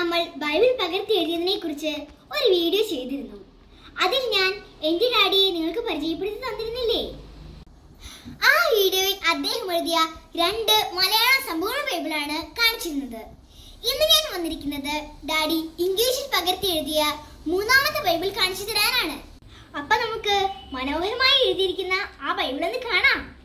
നമ്മൾ ബൈബിൾ പകർത്തി എഴുതിയതിനെക്കുറിച്ച് ഒരു വീഡിയോ ചെയ്തിരുന്നു. അതിൽ ഞാൻ എൻ്റെ ഡാഡിയെ നിങ്ങൾക്ക് പരിചയപ്പെടുത്തി തന്നിരുന്നില്ലേ? ആ വീഡിയോയിൽ അദ്ദേഹം എഴുതിയ 2 മലയാള സമ്പൂർണ്ണ ബൈബിളാണ് കാണിച്ചിരുന്നത്. ഇന്ന് ഞാൻ വന്നിരിക്കുന്നത് ഡാഡി ഇംഗ്ലീഷിൽ പകർത്തി എഴുതിയ 3ാമത്തെ ബൈബിൾ കാണിച്ചു തരാനാണ്. അപ്പൊ നമുക്ക് മനോഹരമായി എഴുതിയിരിക്കുന്ന ആ ബൈബിൾ ഒന്ന് കാണാം.